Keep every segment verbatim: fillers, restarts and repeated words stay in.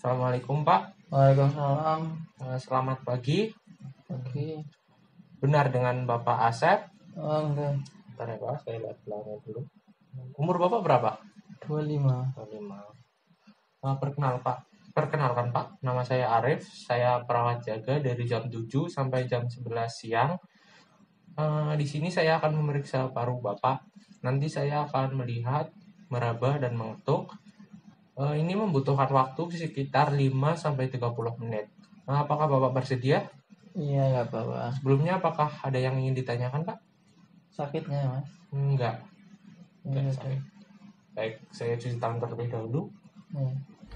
Assalamualaikum Pak. Waalaikumsalam. Eh, Selamat pagi. Oke. Benar dengan Bapak Asep? Oh, enggak. Bentar ya Pak, saya lihat belakangnya dulu. Umur Bapak berapa? dua puluh lima. dua puluh lima. Eh, Perkenal Pak. Perkenalkan Pak, nama saya Arif. Saya perawat jaga dari jam tujuh sampai jam sebelas siang. Eh, di sini saya akan memeriksa paru Bapak. Nanti saya akan melihat, meraba dan mengetuk. Eh, ini membutuhkan waktu sekitar lima sampai tiga puluh menit. Eh, apakah Bapak bersedia? Iya, enggak apa-apa. Sebelumnya apakah ada yang ingin ditanyakan Pak? Sakitnya, Mas? Enggak. Enggak Enggak. sakit. Baik, saya cuci tangan terlebih dahulu. Ya.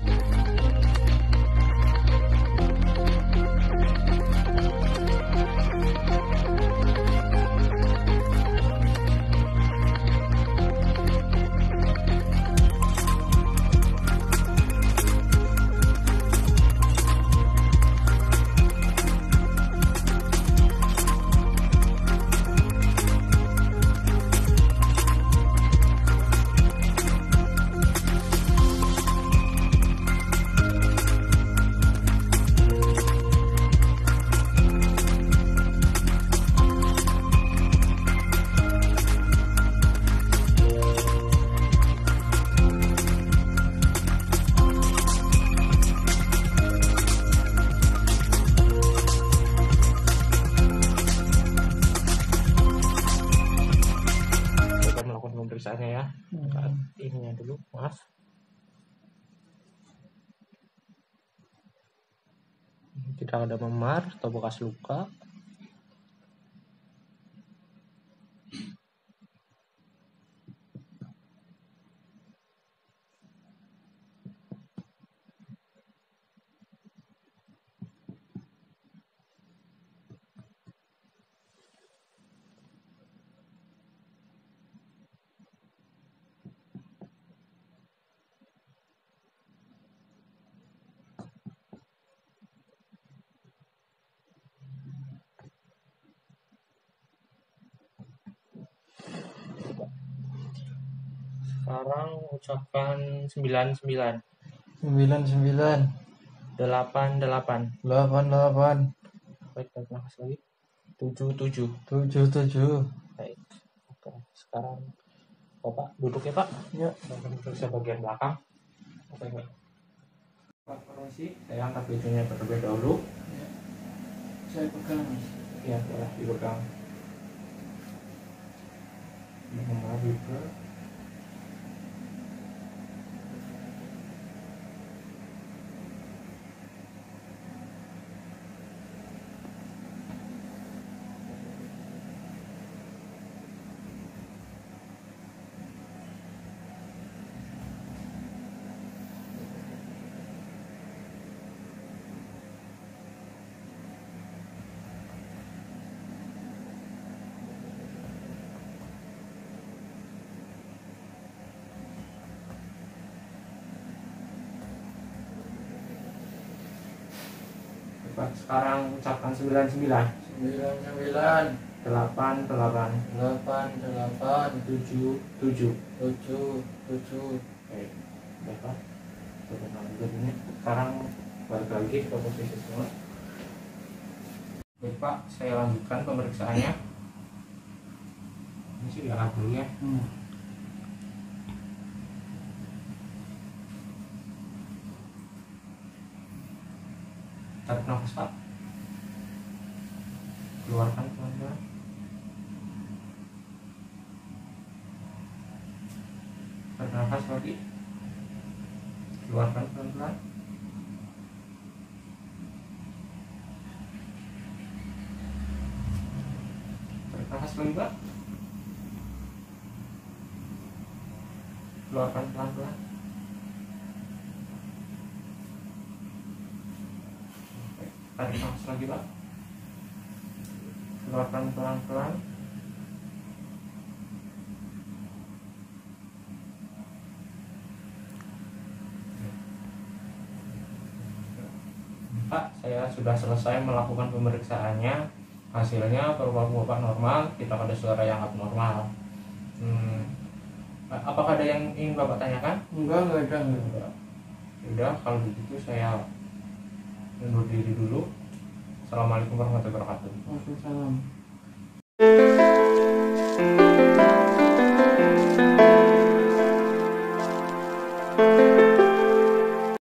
Kita melakukan pemeriksaannya ya. Hmm. Ininya dulu, maaf. Tidak ada memar atau bekas luka. Sekarang ucapkan sembilan sembilan. sembilan sembilan. delapan delapan. delapan delapan. Baik, tarik nafas lagi. tujuh tujuh. tujuh tujuh. Baik. Oke, sekarang Bapak duduk ya Pak. Ya. Saya akan periksa bagian belakang. Oke, Pak. Pak, permisi. Saya angkat bajunya terlebih dahulu. Ya. Saya pegang, Mas. Ya, boleh dipegang. Memar juga. Pak, sekarang ucapkan sembilan sembilan. sembilan sembilan. delapan delapan. delapan delapan. tujuh tujuh. tujuh tujuh. Baik, baik Pak. Coba lanjut ini. Sekarang balik lagi ke posisi semula. Baik Pak, saya lanjutkan pemeriksaannya. Ini sih lihat dulu ya. Hmm. Tarik nafas Pak. Keluarkan pelan-pelan. Tarik nafas lagi. Keluarkan pelan-pelan. Tarik nafas lagi Pak. Keluarkan pelan-pelan. Tarik nafas lagi Pak. Keluarkan pelan-pelan. Pak, saya sudah selesai melakukan pemeriksaannya. Hasilnya paru-paru Bapak normal, tidak ada suara yang abnormal. Hmm. Apakah ada yang ingin Bapak tanyakan? Enggak, enggak ada. Enggak. Udah, kalau begitu saya undur diri dulu. Assalamualaikum warahmatullahi wabarakatuh. Waalaikumsalam.